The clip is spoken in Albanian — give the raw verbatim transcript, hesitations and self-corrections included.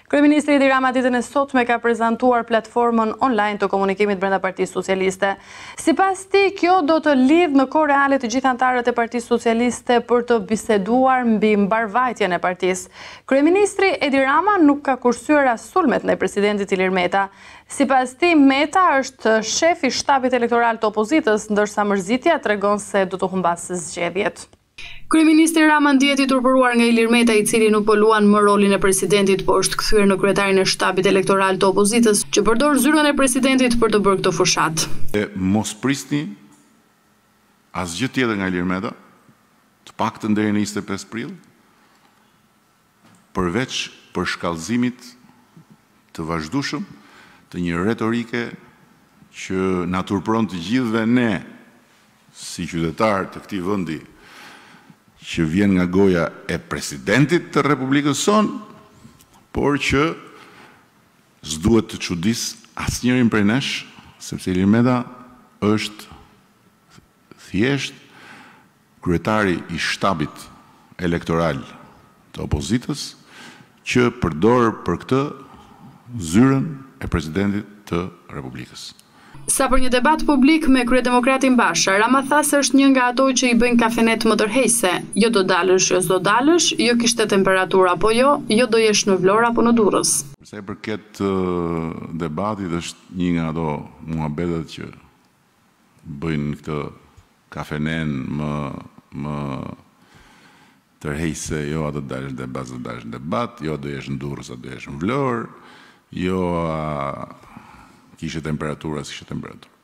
Kryeministri Edi Rama ditën e sotme ka prezantuar platformën online të komunikimit brenda Partisë Socialiste. Sipas tij, kjo do të lidh në kohë reale të gjithë anëtarët e Partisë Socialiste për të biseduar mbi mbarvajtjen e partisë. Kryeministri Edi Rama nuk ka kursyer as sulmet ndaj presidentit Ilir Meta. Sipas tij, Meta është shefi i shtabit elektoral të opozitës, ndërsa mërzitja tregon se do të humbasë zgjedhjet. Kryeministri Rama ndihet i turpëruar nga Ilir Meta, i cili nuk po luan më rolin e presidentit, por është kthyer në kryetarin e shtabit elektoral të opozitës, që përdor zyrën e presidentit për të bërë këtë fushat. E mos prisni asgjë tjetër nga Ilir Meta, të paktën deri në njëzet e pesë prill, përveç për shkallëzimit të vazhdueshëm të një retorike që na turpëron të gjithëve ne si qytetar të këtij vendi, që vjen nga goja e presidentit të Republikës sonë, por që s'duhet të çudis asnjërin prej nesh, sepse Ilir Meta është thjesht kryetari i shtabit elektoral të opozitës, që përdor për këtë zyrën e presidentit të Republikës. Sa për një debat publik me kryedemokratin Basha, Rama tha se është një nga ato që i bëjnë kafenet më tërheqëse. Jo do dalësh, jo s'do dalësh, jo kishte temperaturë apo jo, jo do jesh në Vlorë apo në Durrës. Sa i përket uh, debatit, është një nga ato muhabetet që bëjnë këtë kafenen më më tërheqëse, jo ato dalësh në debat, do dalësh në debat, jo do jesh në Durrës, do jesh në Vlorë, jo a, kishe temperatura, s'kishe temperatura.